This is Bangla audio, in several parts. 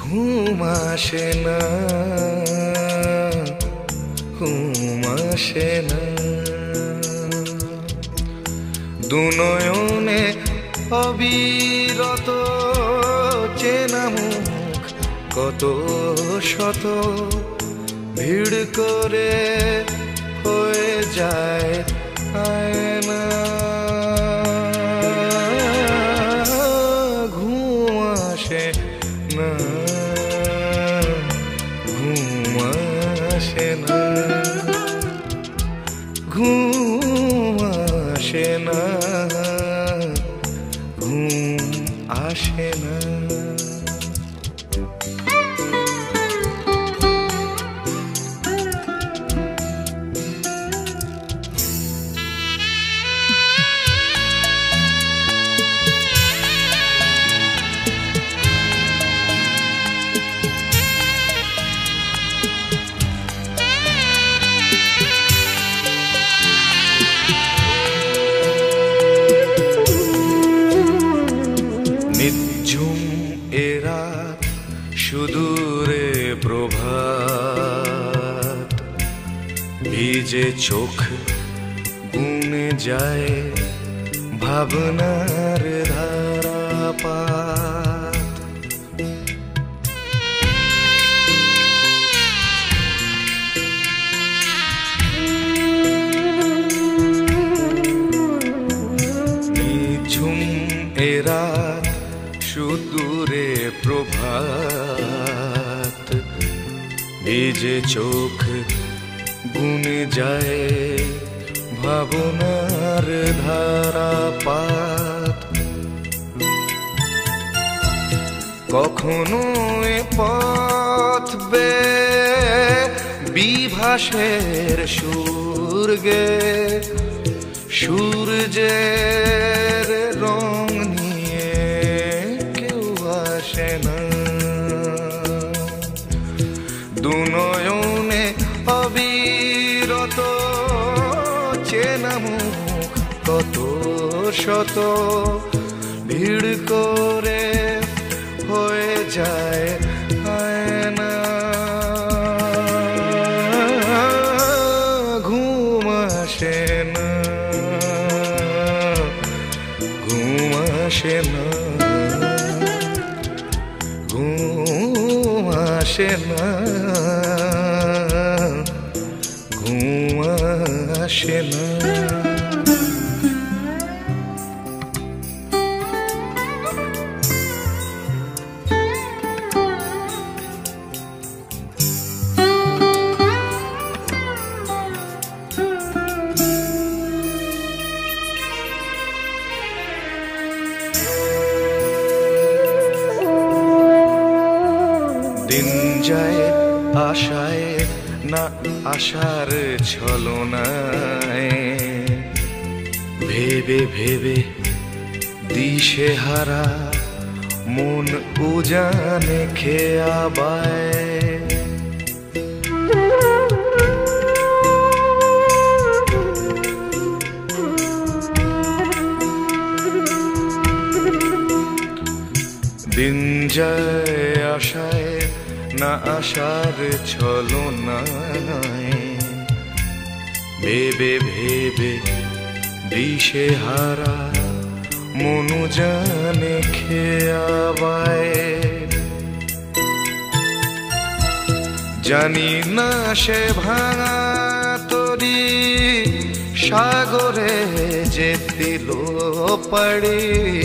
ঘুম আসে না, ঘুম আসে না। দুনয়নে অবিরত চেনা মুখ কত শত ভিড় করে হয়ে যায় আয়না। ঘুম আসে না, ঘুম আসে না, ঘুম আসে না, ঘুম আসে না। নিঝুম এ রাত সুদূরে প্রভাত, ভিজে চোখ বুনে যায় ভাবনার ধারাপাত। নিঝুম এ রাত সুদূরে প্রভাত, ভিজে চোখ বুনে যায় ভাবনার ধারাপাত। কখনো এ পথ বিভাসের সুর গে, সূর্যের রং নিয়ে কেউ আসে না। দুনয়নে অবিরত চেনা মুখ কত শত ভিড় করে হয়ে যায় আয়না। ঘুম আসে না, ঘুম আসে না, ঘুম আসে না, ঘুম আসে না। দিন যায় আশায় না আশার ছলনায়, ভেবে ভেবে দিশে হারা মন উজানে খেয়া বায়। দিন যায় আশায় না আশার ছলনায়, ভেবে ভেবে দিশে হারা মনু জানে খেয়াবায়। জানি না সে ভাঙা তরি সাগরে যে দিল পাড়ি,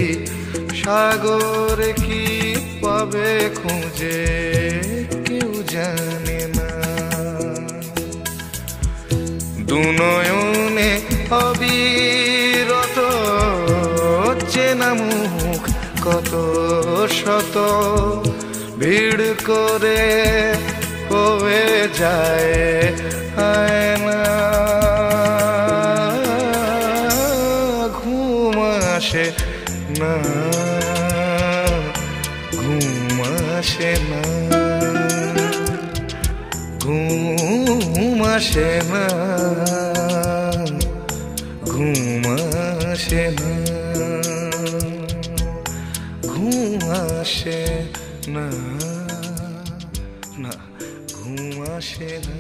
সাগর কি পাবে খুঁজে কেউ জানে না। দুনয়নে অবিরত চেনা মুখ কত শত ভিড় করে হয়ে যায় আয়না। ঘুম আসে না, ঘুম আসে না, ঘুম আসে না, ঘুম আসে না, ঘুম আসে না। না ঘুম আসে না,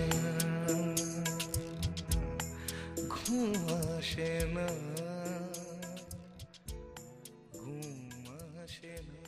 ঘুম আসে না, ঘুম আসে না।